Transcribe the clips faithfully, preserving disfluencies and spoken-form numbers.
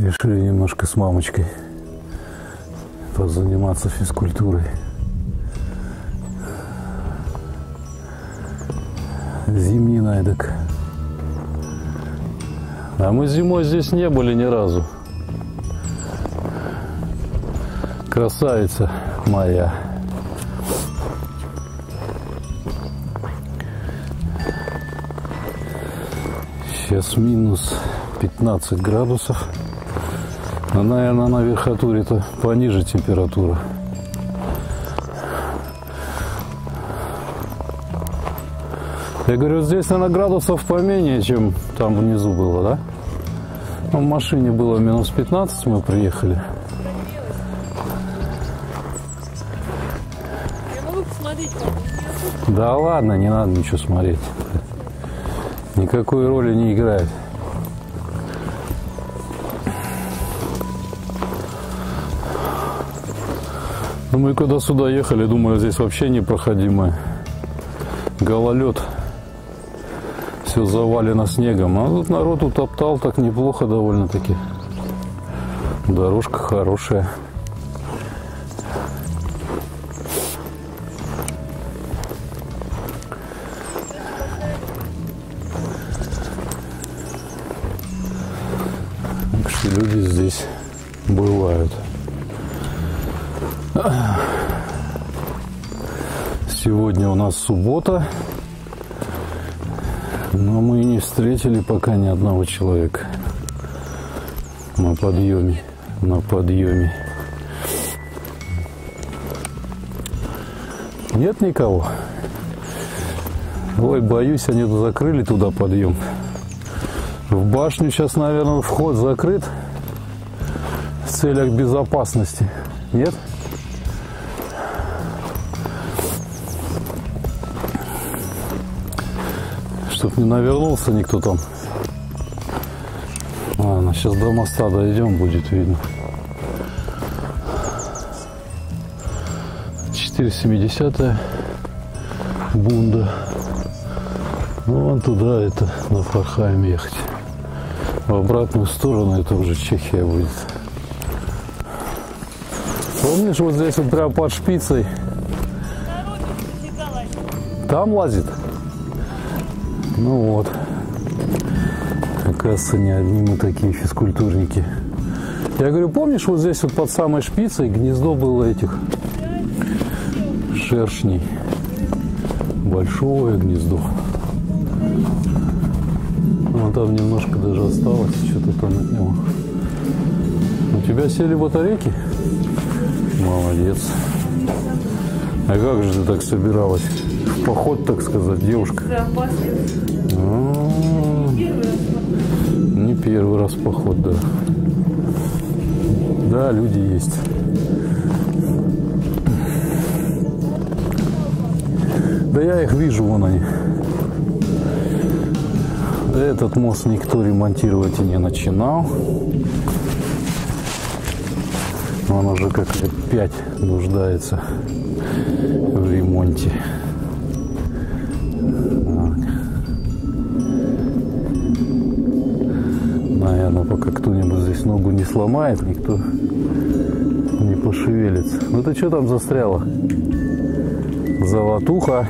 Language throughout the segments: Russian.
Решили немножко с мамочкой позаниматься физкультурой. Зимний найдок. А мы зимой здесь не были ни разу. Красавица моя. Сейчас минус пятнадцать градусов. А, наверное, на верхотуре-то пониже температура. Я говорю, здесь, наверное, градусов поменее, чем там внизу было, да? Ну, в машине было минус пятнадцать, мы приехали. Я могу посмотреть, как? Да ладно, не надо ничего смотреть. Никакой роли не играет. Ну, мы когда сюда ехали, думали, здесь вообще непроходимое. Гололед. Все завалено снегом. А тут народ утоптал так неплохо довольно-таки. Дорожка хорошая. Так что люди здесь бывают. Сегодня у нас суббота, но мы не встретили пока ни одного человека на подъеме, на подъеме. Нет никого? Ой, боюсь, они закрыли туда подъем. В башню сейчас, наверное, вход закрыт в целях безопасности. Нет? Чтоб не навернулся никто там. Ладно, сейчас до моста дойдем, будет видно. четыреста семидесятая Бунда. Ну, вон туда, это на Фархайм ехать. В обратную сторону это уже Чехия будет. Помнишь, вот здесь вот прям под шпицей? Там лазит? Ну вот. Оказывается, не одни мы такие физкультурники. Я говорю, помнишь, вот здесь вот под самой шпицей гнездо было этих шершней. Большое гнездо. Вон там немножко даже осталось, что-то там от него. У тебя сели батарейки? Молодец. А как же ты так собиралась? В поход, так сказать, девушка? А-а-а. Не первый раз в поход, да. Да, люди есть. Да я их вижу, вон они. Этот мост никто ремонтировать и не начинал. Он уже как лет пять нуждается в ремонте. Так. Наверное, пока кто-нибудь здесь ногу не сломает, никто не пошевелится. Ну ты что там застряла? Золотуха.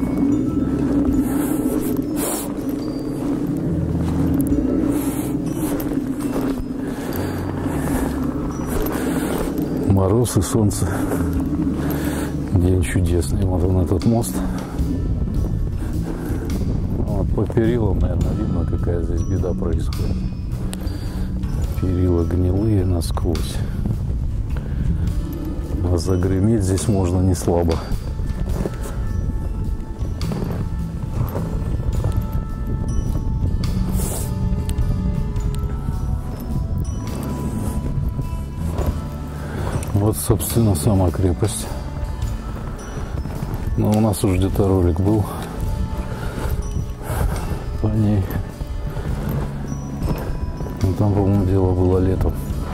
Мороз и солнце. День чудесный. Вот он, этот мост. Вот по перилам, наверное, видно, какая здесь беда происходит. Перила гнилые насквозь. А загреметь здесь можно не слабо. Вот, собственно, сама крепость. Но у нас уже где-то ролик был по ней. Но там, по-моему, дело было летом.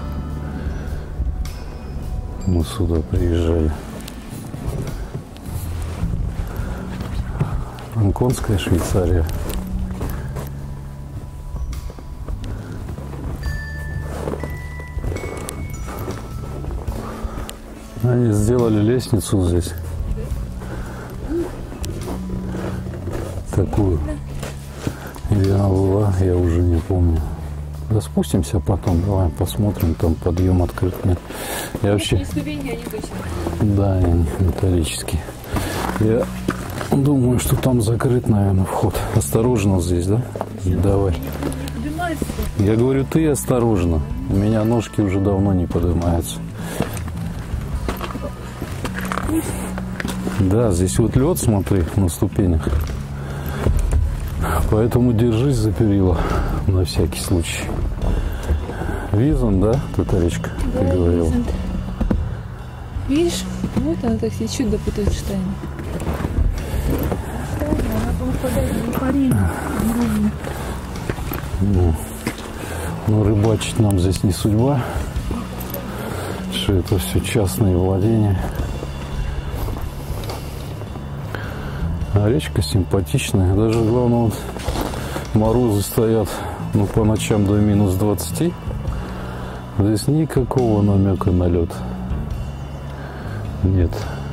Мы сюда приезжали. Анконская Швейцария. Они сделали лестницу здесь. Такую. Или она была, я уже не помню. Да спустимся потом, давай посмотрим, там подъем открыт. Нет. Я вообще... Ступеньки, они точно. Да, они металлические. Я думаю, что там закрыт, наверное, вход. Осторожно здесь, да? Давай. Я говорю, ты осторожно. У меня ножки уже давно не поднимаются. Да, здесь вот лед, смотри, на ступенях. Поэтому держись за перила на всякий случай. Визан, да, Татаречка, Да, ты говорил? Визант. Видишь, вот она так сидит до Путенштейна. Ну, но рыбачить нам здесь не судьба, что это все частные владения. А речка симпатичная, даже главное, вот морозы стоят, ну, по ночам до минус двадцати. Здесь никакого намека на лед нет.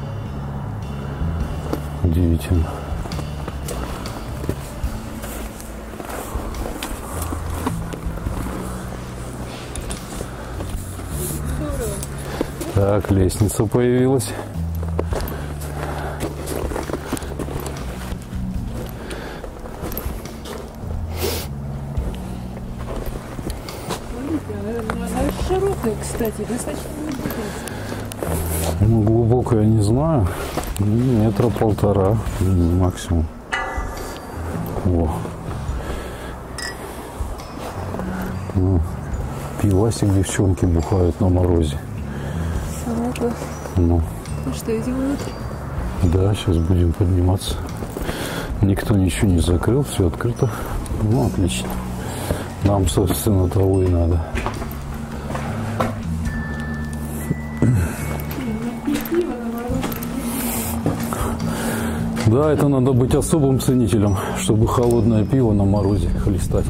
Удивительно. Так, лестница появилась. Она широкая, кстати, достаточно глубокая. Ну, глубоко я не знаю. Метра полтора максимум. О. Ну, пивасик девчонки бухают на морозе. Ага. Ну. Ну что, идем внутрь? Да, сейчас будем подниматься. Никто ничего не закрыл, все открыто. Ну, отлично. Нам, собственно, того и надо. Да, это надо быть особым ценителем, чтобы холодное пиво на морозе хлестать.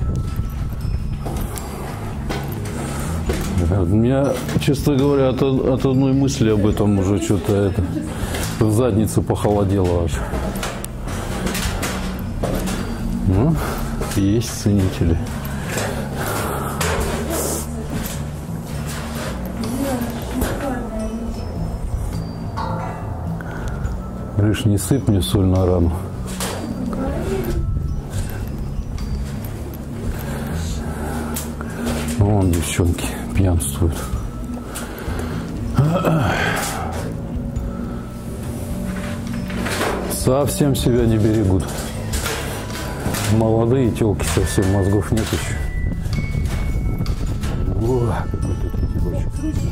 У меня, честно говоря, от, от одной мысли об этом уже что-то это в заднице похолодело аж. Ну, есть ценители. Рыж, не сыпь мне соль на рану. Вон девчонки пьянствуют. Совсем себя не берегут. Молодые телки, совсем мозгов нет еще. О, какой тут ветерочек.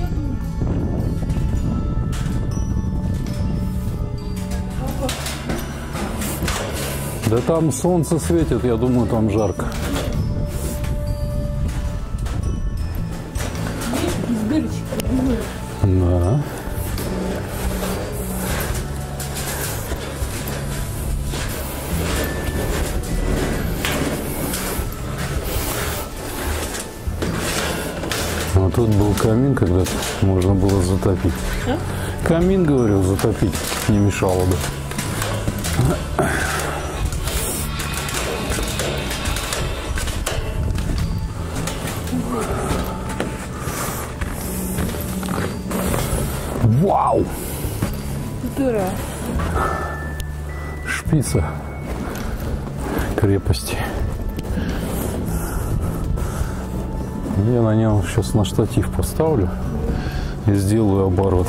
Да там солнце светит, я думаю, там жарко. Да. А тут был камин, когда-то можно было затопить. А? Камин, говорю, затопить не мешало бы. Вау! Дура. Шпица крепости. Я на нем сейчас на штатив поставлю и сделаю оборот.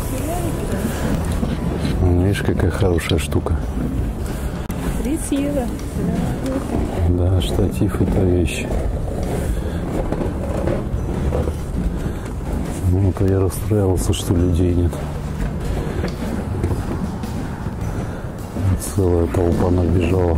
Видишь, какая хорошая штука. тридцать евро. Да, штатив — это вещь. Ну-ка, я расстраивался, что людей нет. Целая толпа набежала.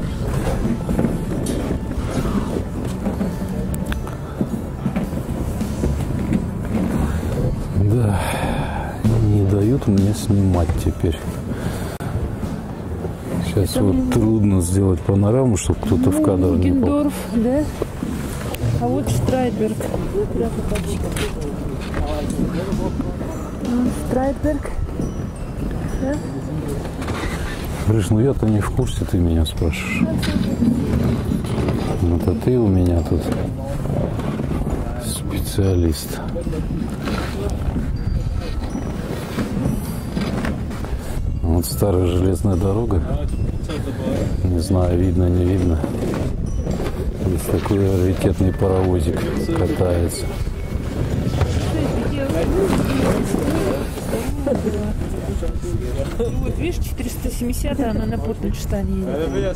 Да, не дают мне снимать теперь. Сейчас это вот трудно сделать панораму, чтобы кто-то в кадр не попал. Гендорф, да? А вот Штрайберг. Страйдберг. Да? Гриш, ну я-то не в курсе, ты меня спрашиваешь. Ну, это ты у меня тут специалист. Вот старая железная дорога. Не знаю, видно, не видно. Здесь такой раритетный паровозик катается. Вот видишь, четыреста семидесятая, она на Потенштане едет.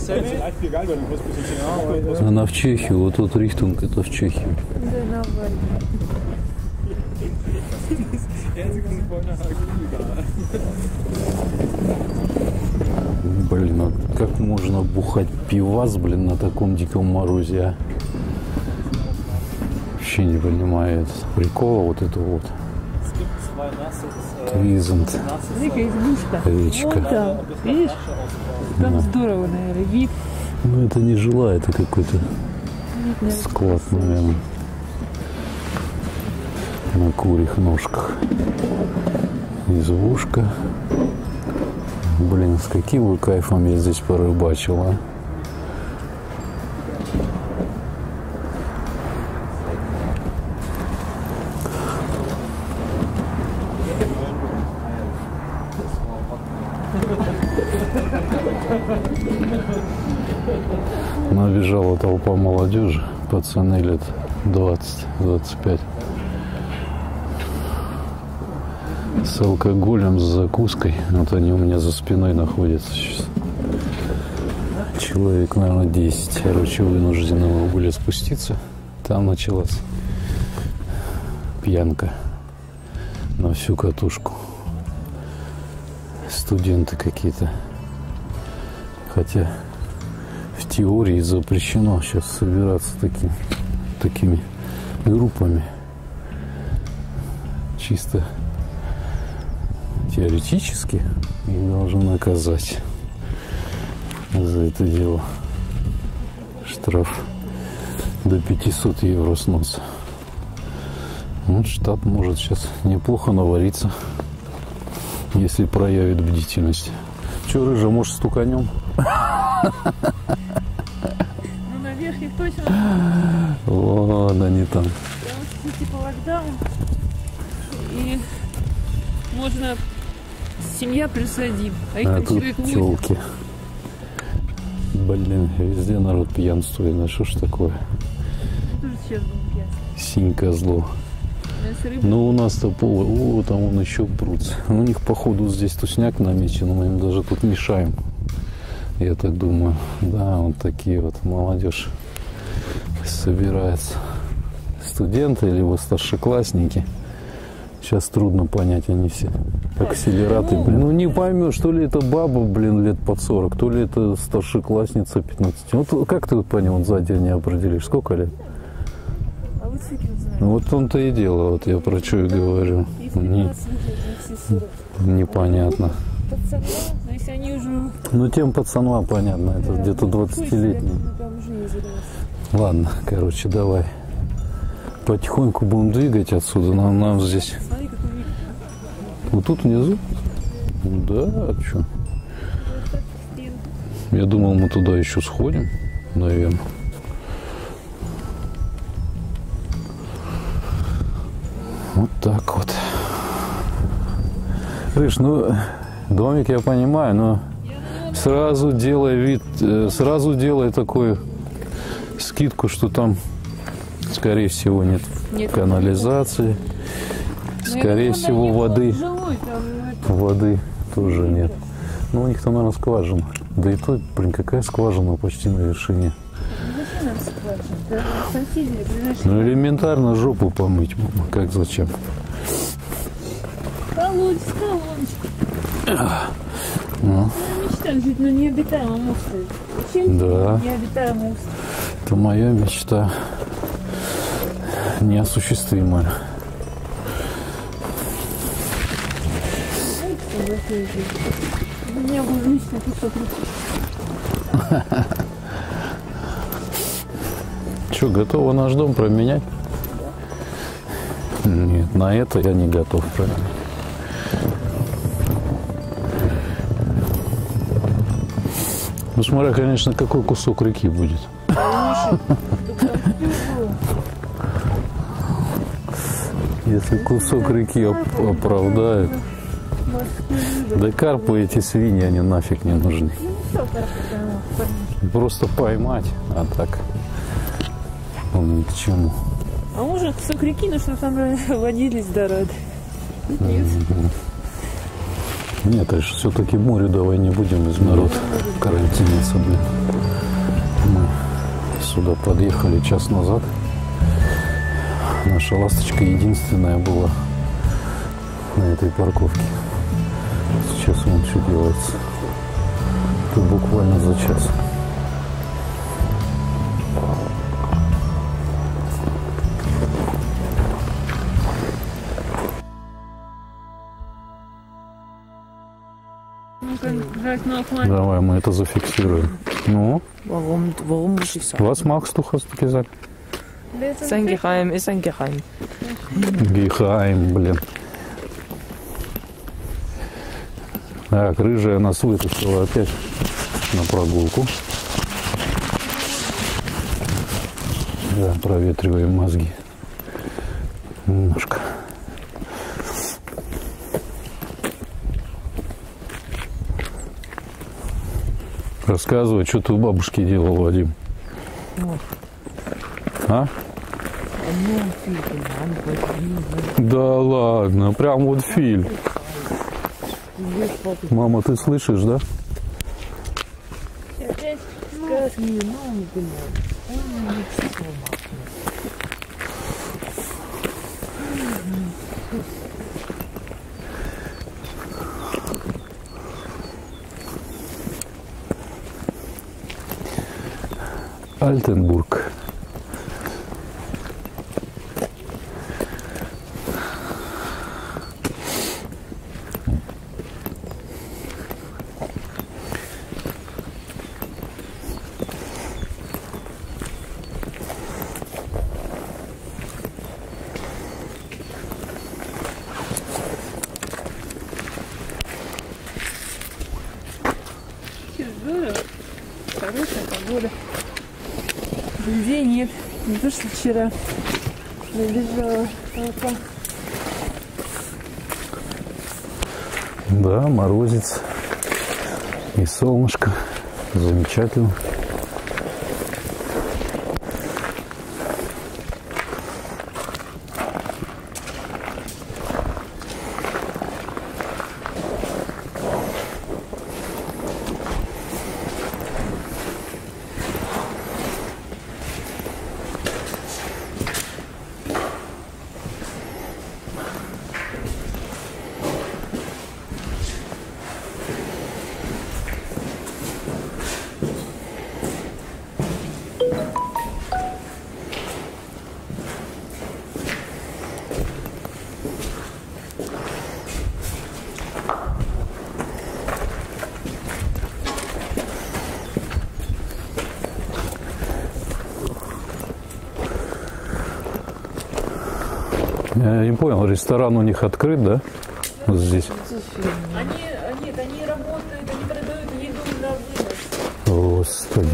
Она в Чехию, вот тут Рихтунг, это в Чехию. Да, на Вальне. Блин, а как можно бухать пивас, блин, на таком диком морозе, а? Вообще не понимаю этот прикола, вот это вот. Твизент. Смотри-ка, избушка. Речка. Вон там, видишь? Там Да. здорово, наверное, вид. Ну это не жила, это какой-то Вид, наверное, склад, наверное. На курьих ножках. Избушка. Блин, с каким бы кайфом я здесь порыбачил, а? Набежала толпа молодежи, пацаны лет двадцать-двадцать пять. С алкоголем, с закуской. Вот они у меня за спиной находятся сейчас. Человек, наверное, десять. Короче, вынуждены были спуститься. Там началась пьянка на всю катушку. Студенты какие-то. Хотя в теории запрещено сейчас собираться такими, такими группами. Чисто теоретически их должны наказать за это дело. Штраф до пятисот евро с носа. Вот штат может сейчас неплохо навариться, если проявит бдительность. Че, рыжа, может, стуканем? Ну, на верхних точно. Ладно, не там. Потому что типа локдаун. И можно семья плюс один. А их А там тут человек восемь. тёлки. Блин, везде народ пьянствует. Ну что ж такое? Тоже сейчас был пьян. Синька зло. С рыбой. Ну, у нас-то повар. О, там он еще прутся. У них, походу, здесь тусняк намечен. Мы им даже тут мешаем. Я так думаю. Да, вот такие вот молодежь собирается. Студенты, либо старшеклассники. Сейчас трудно понять, они все акселераты, блин. Ну, не поймешь, то ли это баба, блин, лет под сорок, то ли это старшеклассница пятнадцать. Вот как ты вот понял, вот сзади не определишь, сколько лет? А вот фиг его знает. Ну, вот он-то и дело, вот я про что и говорю. И в Не- пятнадцать выглядят все сорок. непонятно. Пацаны, но если они уже... Ну, тем пацанам понятно, это где-то двадцатилетний. Ну, там уже не задалось. Ладно, короче, давай. Потихоньку будем двигать отсюда. Нам, нам здесь... Смотри, какой вид. Вот тут внизу? Да, а что? Я думал, мы туда еще сходим, наверное. Вот так вот. Рыж, ну, домик я понимаю, но сразу делай вид, э, сразу делай такую скидку, что там, скорее всего, нет, Нет. канализации, скорее всего, воды, Жилой, там, ну, воды тоже нет. Ну, у них там, наверное, скважина. Да и то, блин, какая скважина почти на вершине. зачем нам скважина? Да, соседи, ближайшие. Ну, элементарно жопу помыть, мама, как зачем? Колодец, колоночка. Ну, Я мечтаю жить на необитаемом острове. Зачем? да, Необитаемый остров. это моя мечта неосуществимая. У меня был личный кусок руки. Что, готова наш дом променять? Нет, на это я не готов променять. Ну, смотря, конечно, какой кусок реки будет. Если кусок реки оп- оправдает. Да карпы эти свиньи, они нафиг не нужны. Просто поймать, а так он ни к чему. А может кусок реки, ну что там водились до рады? Нет. Нет, а все-таки море давай не будем из народ карантиниться, блин. Мы сюда подъехали час назад. Наша ласточка единственная была на этой парковке. Сейчас вон что делается. Это буквально за час. Давай мы это зафиксируем. Ну? Warum, warum muss ich sagen? Was machst du, hast du gesagt? Ist ein Geheim, ist ein Geheim. Geheim, блин. Так, рыжая нас вытащила опять на прогулку. Да, проветриваем мозги. Немножко. Рассказывай, что ты у бабушки делал, Вадим. А? Да ладно, прям вот фильм. Мама, ты слышишь, да? Альтенбург. Здорово. Хорошая погода. Людей нет. Не то, что вчера набежала толпа. Да, морозец и солнышко. Замечательно. Я не понял, ресторан у них открыт, да? Вот здесь. Они, они, они работают, они продают еду на вынос. Господи.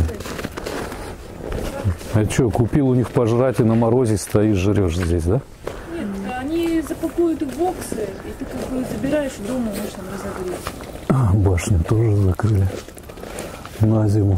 А что, купил у них пожрать и на морозе стоишь, жрешь здесь, да? Нет, они запакуют в боксы, и ты как бы забираешь и дома можешь там разогреть. А, башню тоже закрыли на зиму.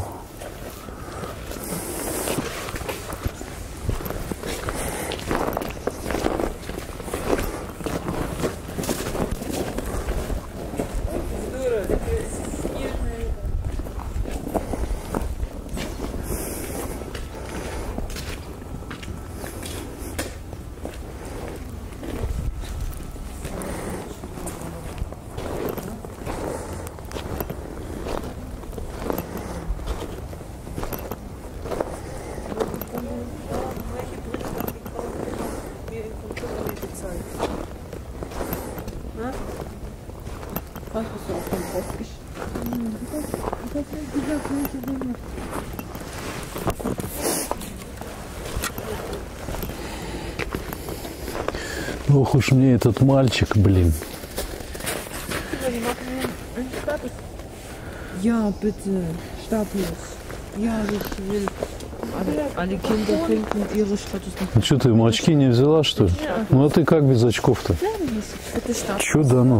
Ох уж мне этот мальчик, блин. Ja, bitte. Status. Ja, ich will. Alle, alle Kinder finden ihre Status nicht. Ну что, ты ему очки не взяла, что ли? Ну а ты как без очков-то? Это Status. Чудо, ну.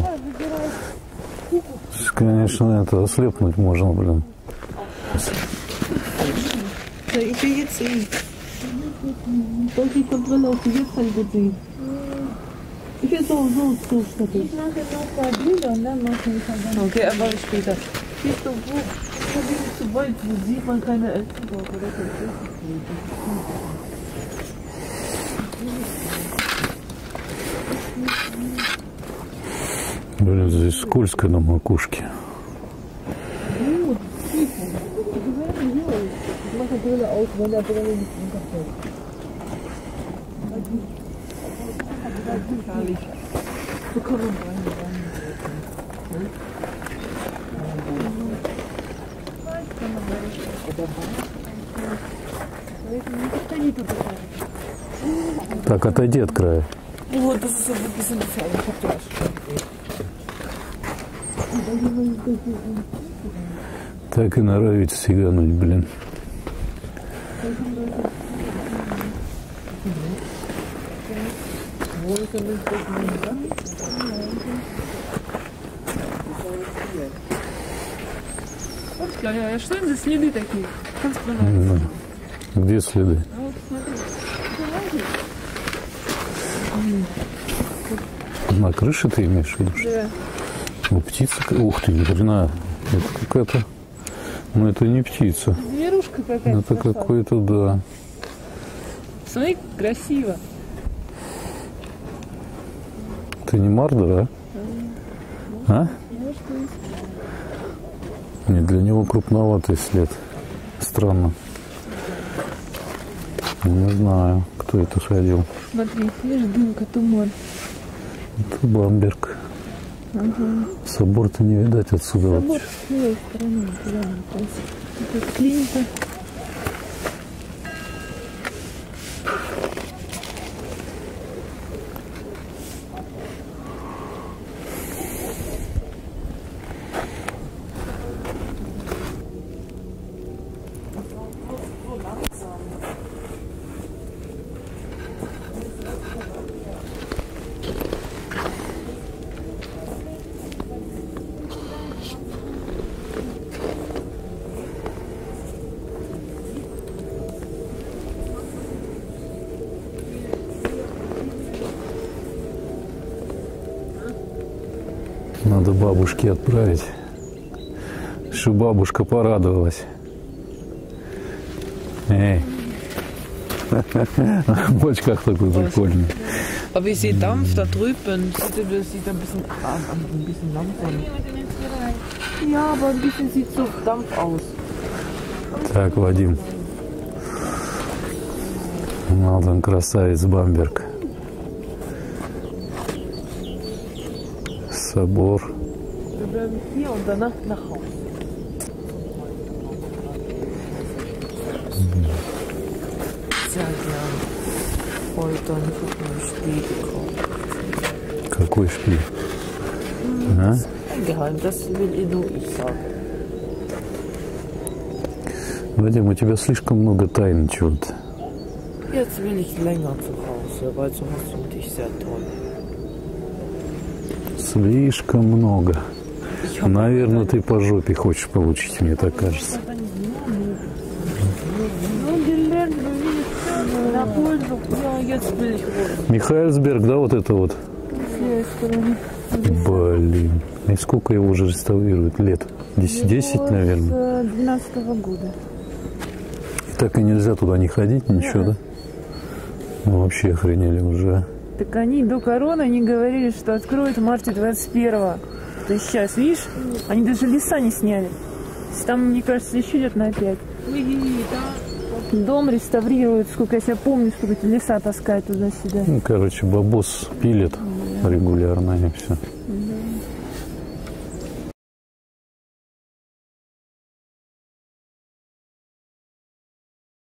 Конечно, это ослепнуть можно, блин. Ich will jetzt sehen. Soll ich die Brille auf die Webseite sehen? Ich will so, so, so Status. Ich mache jetzt noch zwei Bilder und dann mache ich dann. Okay, aber später. Siehst du, wo, wo bin ich zu weit, wo sieht man keine Eltern oder Блин, здесь скользко на макушке. Ich mache die Brille aus, wenn der Brille nicht runterfällt. So kann man rein, rein. Так, отойди от края. Вот, das ist so ein bisschen gefährlich. Ich hab dir was schon. Так и норовит сигануть, блин. А что это за следы такие? Как сказать? Где следы? А вот смотри. На крыше ты имеешь в виду? Да. Ну, птица. Ух ты, ни хрена. Это какая-то. Ну, это не птица. Зверушка какая-то. Это какой-то, да. Смотри, красиво. Это не мардер, а? А? Нет, для него крупноватый след. Странно. Не знаю, кто это ходил. Смотри, видишь, дымка, туман. Это Бамберг. Ага. Собор-то не видать отсюда. Собор с левой стороны. Это клиника. Надо бабушке отправить, чтобы бабушка порадовалась. Эй, в очках такой прикольный. Aber ich sehe Dampf da drüben. Das sieht ein bisschen, ein bisschen langsam. Ja, aber ein bisschen sieht so Dampf aus. Так, Вадим. Ну, там красавец Бамберг. Собор. Wir bleiben hier und danach nach Hause. Sehr gerne. Heute ein Spiel gekauft. Какой Spiel? А? Ein Geheim, das will nur ich sagen. Вадим, у тебя слишком много тайн чего-то. Jetzt will ich länger zu Hause, weil so hast du dich sehr toll. Слишком много. Наверное, ты по жопе хочешь получить, мне так кажется. Михайлсберг, да, вот это вот? Блин. И сколько его уже реставрируют? Лет? Десять, наверное? С двенадцатого года. И так и нельзя туда не ходить, ничего, да? Ну, вообще охренели уже. Так они до короны не говорили, что откроют в марте двадцать первого. То есть сейчас, видишь, они даже леса не сняли. Там, мне кажется, еще идет на пять. Дом реставрируют, сколько я себя помню, сколько эти леса таскают туда-сюда. Ну, короче, бабос пилит регулярно и все.